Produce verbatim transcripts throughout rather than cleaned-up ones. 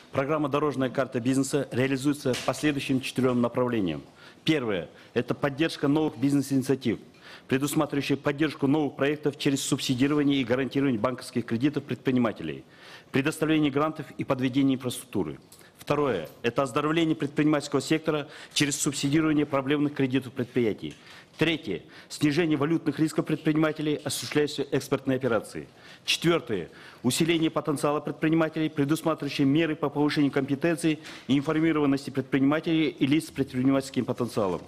Программа «Дорожная карта бизнеса» реализуется по следующим четырем направлениям. Первое – это поддержка новых бизнес-инициатив, предусматривающая поддержку новых проектов через субсидирование и гарантирование банковских кредитов предпринимателей, предоставление грантов и подведение инфраструктуры. Второе – это оздоровление предпринимательского сектора через субсидирование проблемных кредитов предприятий. Третье – снижение валютных рисков предпринимателей, осуществляющих экспортные операции. Четвертое – усиление потенциала предпринимателей, предусматривающие меры по повышению компетенции и информированности предпринимателей и лиц с предпринимательским потенциалом.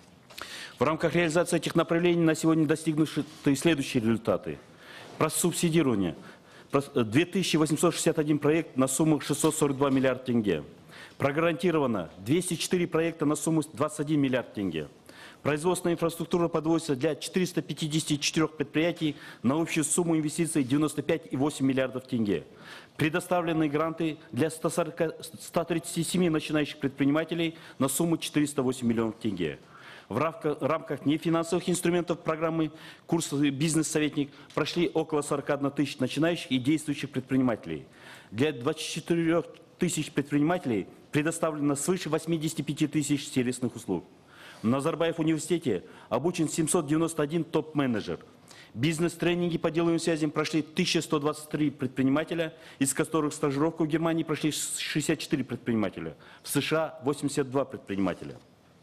В рамках реализации этих направлений на сегодня достигнуты следующие результаты. Про субсидирование. две тысячи восемьсот шестьдесят один проект на сумму шестьсот сорок два миллиарда тенге. Прогарантировано двести четыре проекта на сумму двадцать один миллиард тенге. Производственная инфраструктура подводится для четырёхсот пятидесяти четырёх предприятий на общую сумму инвестиций девяносто пять и восемь десятых миллиардов тенге. Предоставлены гранты для ста ста тридцати семи начинающих предпринимателей на сумму четыреста восемь миллионов тенге. В рамках нефинансовых инструментов программы «Курс бизнес-советник» прошли около сорока одной тысячи начинающих и действующих предпринимателей. Для двадцати четырёх тысяч предпринимателей предоставлено свыше восьмидесяти пяти тысяч сервисных услуг. В Назарбаев университете обучен семьсот девяносто один топ-менеджер. Бизнес-тренинги по деловым связям прошли тысяча сто двадцать три предпринимателя, из которых стажировку в Германии прошли шестьдесят четыре предпринимателя, в США восемьдесят два предпринимателя.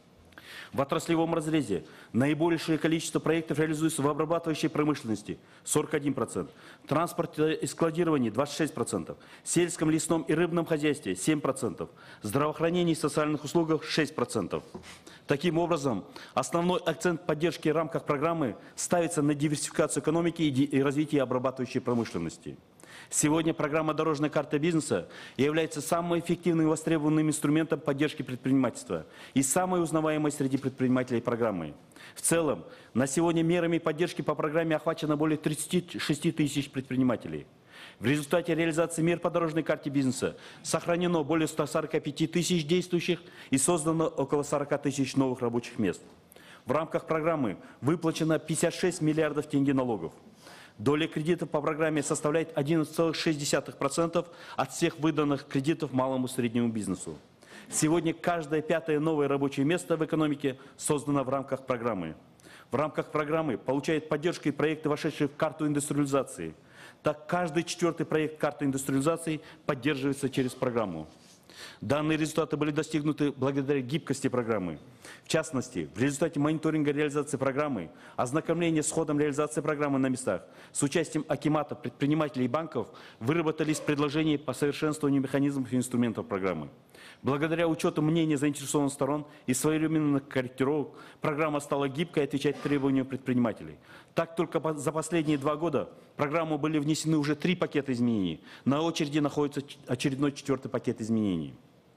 В отраслевом разрезе наибольшее количество проектов реализуется в обрабатывающей промышленности – сорок один процент, транспорте и складировании – двадцать шесть процентов, сельском, лесном и рыбном хозяйстве – семь процентов, здравоохранении и социальных услугах – шесть процентов. Таким образом, основной акцент поддержки в рамках программы ставится на диверсификацию экономики и развитие обрабатывающей промышленности. Сегодня программа «Дорожная карта бизнеса» является самым эффективным и востребованным инструментом поддержки предпринимательства и самой узнаваемой среди предпринимателей программы. В целом, на сегодня мерами поддержки по программе охвачено более тридцати шести тысяч предпринимателей. В результате реализации мер по дорожной карте бизнеса сохранено более ста сорока пяти тысяч действующих и создано около сорока тысяч новых рабочих мест. В рамках программы выплачено пятьдесят шесть миллиардов тенге налогов. Доля кредитов по программе составляет одиннадцать целых шесть десятых процента от всех выданных кредитов малому и среднему бизнесу. Сегодня каждое пятое новое рабочее место в экономике создано в рамках программы. В рамках программы получают поддержку и проекты, вошедшие в карту индустриализации. Так, каждый четвертый проект карты индустриализации поддерживается через программу. Данные результаты были достигнуты благодаря гибкости программы. В частности, в результате мониторинга реализации программы, ознакомления с ходом реализации программы на местах, с участием акимата, предпринимателей и банков выработались предложения по совершенствованию механизмов и инструментов программы. Благодаря учету мнений заинтересованных сторон и своевременных корректировок, программа стала гибкой и отвечать требованиям предпринимателей. Так, только за последние два года в программу были внесены уже три пакета изменений. На очереди находится очередной четвертый пакет изменений.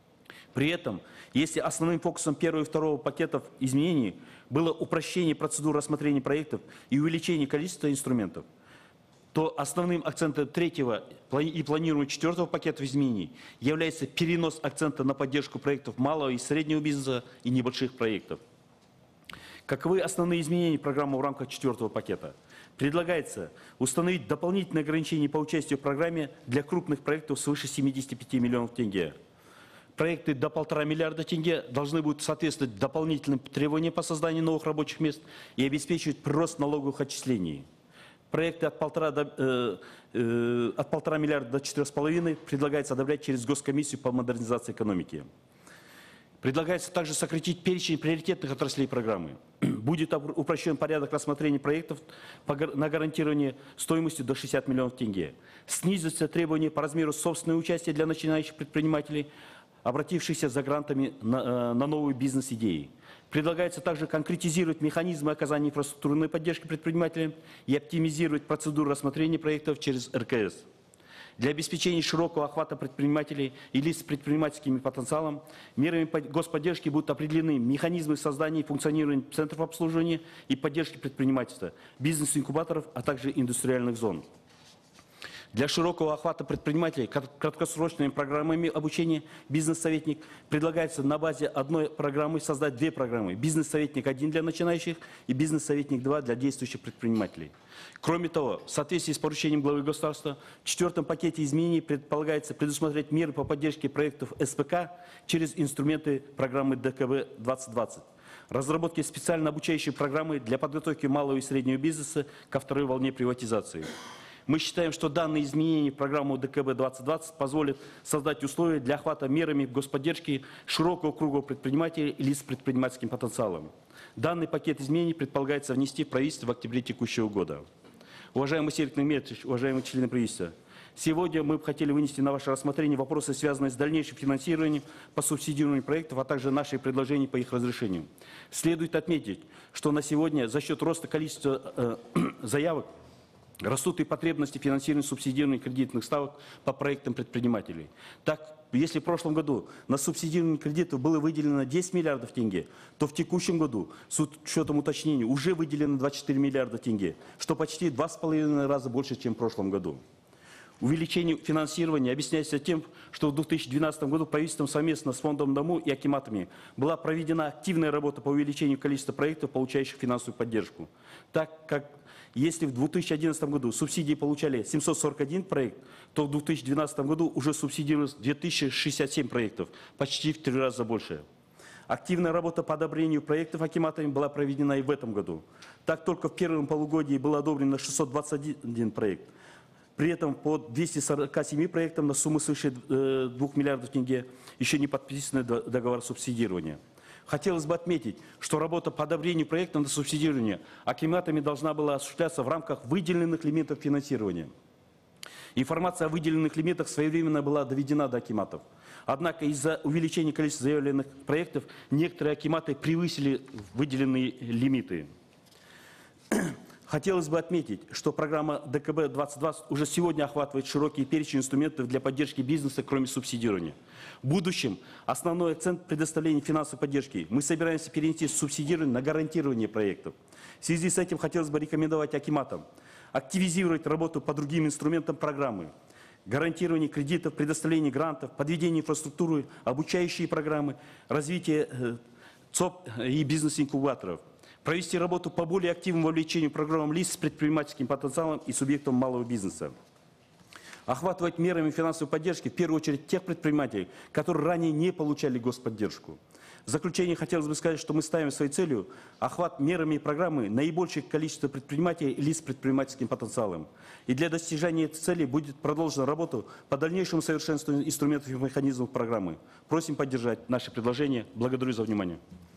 При этом, если основным фокусом первого и второго пакетов изменений было упрощение процедур рассмотрения проектов и увеличение количества инструментов, то основным акцентом третьего и планируемого четвертого пакета изменений является перенос акцента на поддержку проектов малого и среднего бизнеса и небольших проектов. Каковы основные изменения программы в рамках четвертого пакета? Предлагается установить дополнительные ограничения по участию в программе для крупных проектов свыше семидесяти пяти миллионов тенге. Проекты до полтора миллиарда тенге должны будут соответствовать дополнительным требованиям по созданию новых рабочих мест и обеспечивать прирост налоговых отчислений. Проекты от полтора, до, э, э, от полтора миллиарда до четырёх с половиной предлагается одобрять через Госкомиссию по модернизации экономики. Предлагается также сократить перечень приоритетных отраслей программы. Будет упрощен порядок рассмотрения проектов на гарантирование стоимостью до шестидесяти миллионов тенге. Снизятся требования по размеру собственного участия для начинающих предпринимателей, обратившихся за грантами на, на новые бизнес-идеи. Предлагается также конкретизировать механизмы оказания инфраструктурной поддержки предпринимателям и оптимизировать процедуру рассмотрения проектов через эр ка эс. Для обеспечения широкого охвата предпринимателей и лиц с предпринимательским потенциалом мерами господдержки будут определены механизмы создания и функционирования центров обслуживания и поддержки предпринимательства, бизнес-инкубаторов, а также индустриальных зон. Для широкого охвата предпринимателей краткосрочными программами обучения «Бизнес-советник» предлагается на базе одной программы создать две программы. «Бизнес-советник один» для начинающих и «Бизнес-советник два» для действующих предпринимателей. Кроме того, в соответствии с поручением главы государства, в четвертом пакете изменений предполагается предусмотреть меры по поддержке проектов эс пэ ка через инструменты программы дэ ка бэ двадцать двадцать. Разработки специально обучающей программы для подготовки малого и среднего бизнеса ко второй волне приватизации. Мы считаем, что данные изменения в программу дэ ка бэ двадцать двадцать позволят создать условия для охвата мерами господдержки широкого круга предпринимателей и лиц с предпринимательским потенциалом. Данный пакет изменений предполагается внести в правительство в октябре текущего года. Уважаемый Сергей Дмитриевич, уважаемые члены правительства, сегодня мы бы хотели вынести на ваше рассмотрение вопросы, связанные с дальнейшим финансированием по субсидированию проектов, а также наши предложения по их разрешению. Следует отметить, что на сегодня за счет роста количества э, заявок растут и потребности финансирования субсидированных кредитных ставок по проектам предпринимателей. Так, если в прошлом году на субсидирование кредитов было выделено десять миллиардов тенге, то в текущем году, с учетом уточнений, уже выделено двадцать четыре миллиарда тенге, что почти в два с половиной раза больше, чем в прошлом году. Увеличение финансирования объясняется тем, что в две тысячи двенадцатом году правительством совместно с Фондом Дому и акиматами была проведена активная работа по увеличению количества проектов, получающих финансовую поддержку. Так как если в две тысячи одиннадцатом году субсидии получали семьсот сорок один проект, то в две тысячи двенадцатом году уже субсидировалось две тысячи шестьдесят семь проектов, почти в три раза больше. Активная работа по одобрению проектов акиматами была проведена и в этом году. Так, только в первом полугодии было одобрено шестьсот двадцать один проект. При этом по двухстам сорока семи проектам на сумму свыше двух миллиардов тенге еще не подписаны договор субсидирования. Хотелось бы отметить, что работа по одобрению проекта на субсидирование акиматами должна была осуществляться в рамках выделенных лимитов финансирования. Информация о выделенных лимитах своевременно была доведена до акиматов. Однако из-за увеличения количества заявленных проектов некоторые акиматы превысили выделенные лимиты. Хотелось бы отметить, что программа дэ ка бэ двадцать двадцать уже сегодня охватывает широкий перечень инструментов для поддержки бизнеса, кроме субсидирования. В будущем основной акцент предоставления финансовой поддержки мы собираемся перенести с субсидирования на гарантирование проектов. В связи с этим хотелось бы рекомендовать акиматам активизировать работу по другим инструментам программы. Гарантирование кредитов, предоставление грантов, подведение инфраструктуры, обучающие программы, развитие ЦОП и бизнес-инкубаторов. Провести работу по более активному вовлечению программ лиц с предпринимательским потенциалом и субъектом малого бизнеса. Охватывать мерами финансовой поддержки в первую очередь тех предпринимателей, которые ранее не получали господдержку. В заключение хотелось бы сказать, что мы ставим своей целью охват мерами программы наибольшее количество предпринимателей и лиц с предпринимательским потенциалом. И для достижения этой цели будет продолжена работа по дальнейшему совершенствованию инструментов и механизмов программы. Просим поддержать наши предложения. Благодарю за внимание.